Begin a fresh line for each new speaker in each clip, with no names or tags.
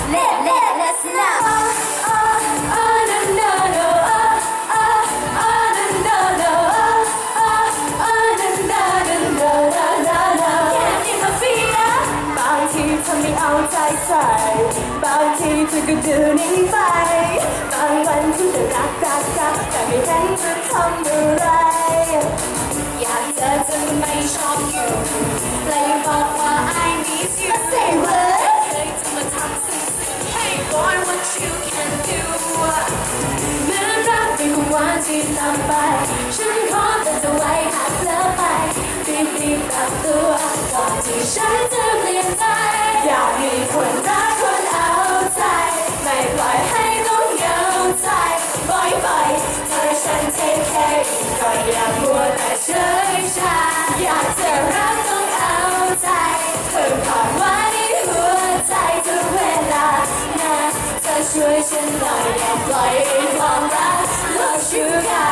let's now oh no no no oh no no no oh no no no no no แค่นี้มาเฟียบางทีเธอไม่เอาใจใส่บางทีเธอก็ดูนิ่งไปบางวันฉันจะรักแต่ไม่เห็นจะทำอะไรอยากเจอจะไม่ชอบอยู่เลยบอกว่า I miss you say what เคยจะมาทำสิ่ง Hey boy what you can do เมื่อรักเป็นของหวานที่ทำไปฉันขอเตือนเธอไว้หากเผลอไปรีบปรับตัวก่อนที่ฉันจะเปลี่ยนใจอยากมีคนรักคนเอาใจไม่ปล่อยให้ต้องเหงาใจบ่อยๆเธอฉัน take care ก็อย่ามัวแต่เฉยชาอยากจะรักต้องเอาใจเพิ่มความหวานในหัวใจทุกเวลานะเธอช่วยฉันหน่อยอย่าปล่อยให้ความรักลดชูกา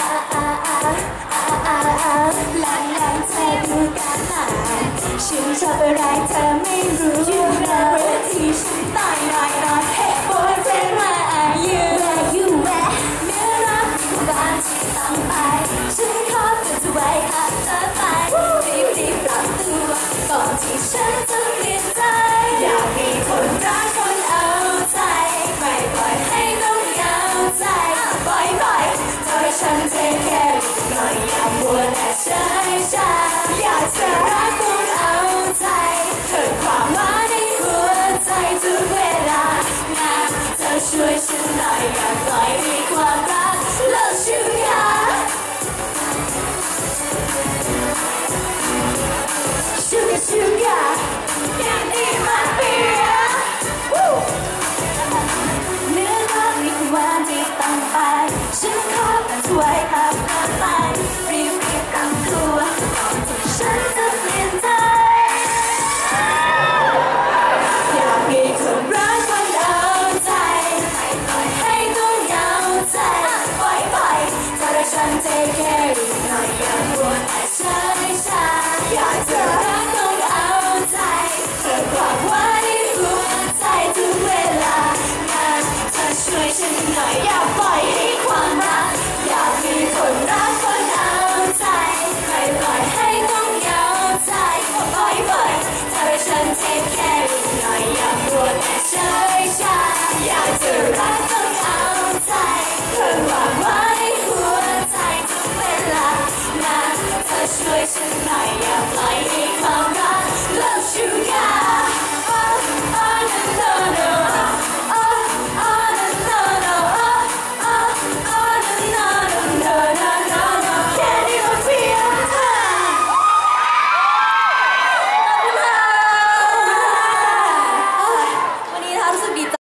หลังเธอดูการหาฉันชอบอะไรเธอไม่รู้อยู่นะที่ฉันตายหน่อย Hey boyfriend where are you เมื่อรักมีบางที่ต้องไปฉันขอเตือนเธอไว้หากเธอไปรีบปรับตัวก่อนที่ฉันจะเปลี่ยนใจอยากมีคนรักคนเอาใจไม่ปล่อยให้ต้องเหงาใจบ่อยๆเธอฉัน take care หน่อยอย่ามัวแต่เฉยชาอยากจะรักต้องเอาใจเพิ่มความหวานในหัวใจทุกเวลานะเธอช่วยฉันหน่อยอย่าปล่อย